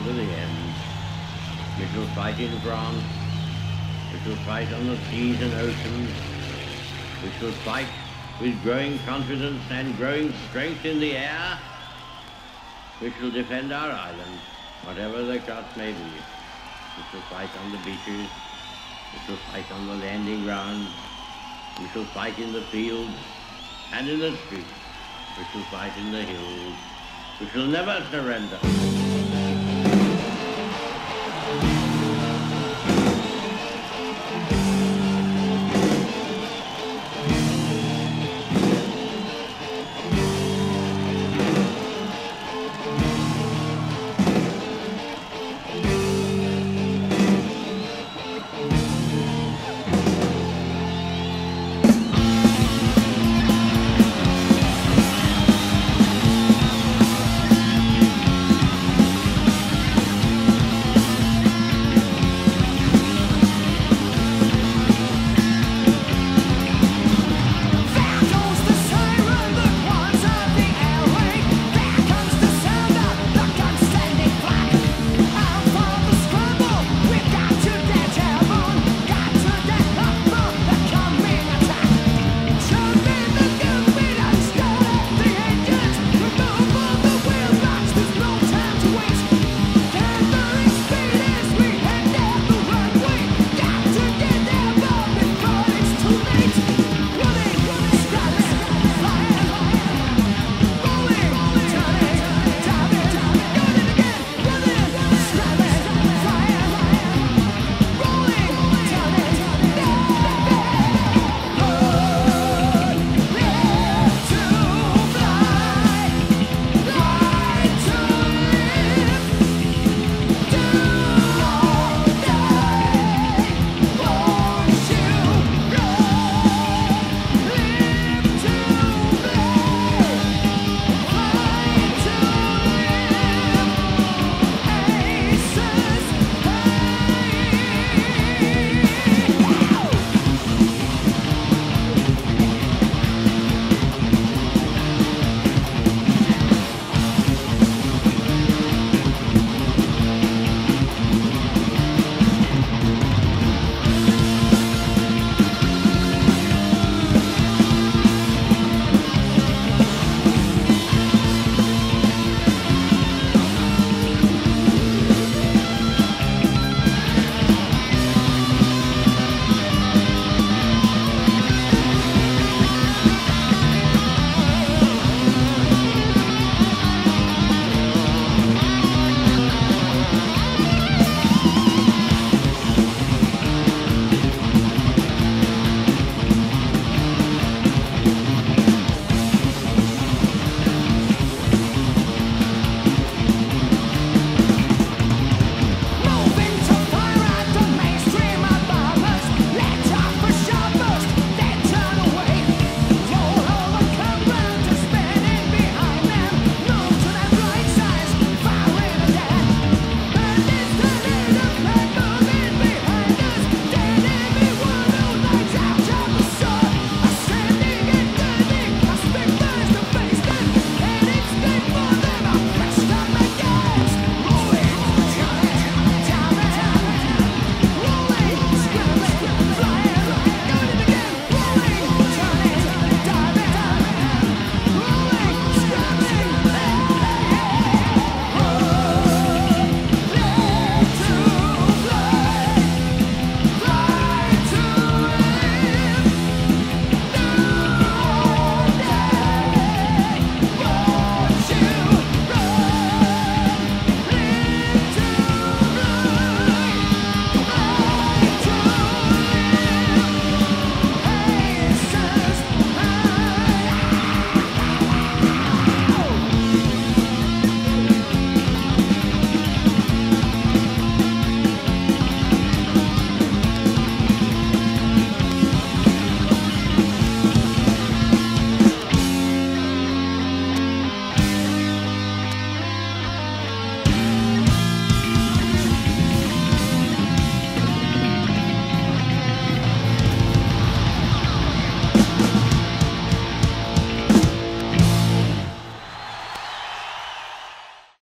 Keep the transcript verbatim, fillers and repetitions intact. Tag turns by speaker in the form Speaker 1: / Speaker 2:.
Speaker 1: to the end. We shall fight in France. We shall fight on the seas and oceans. We shall fight with growing confidence and growing strength in the air. We shall defend our island, whatever the cost may be. We shall fight on the beaches. We shall fight on the landing grounds. We shall fight in the fields and in the streets. We shall fight in the hills. We shall never surrender.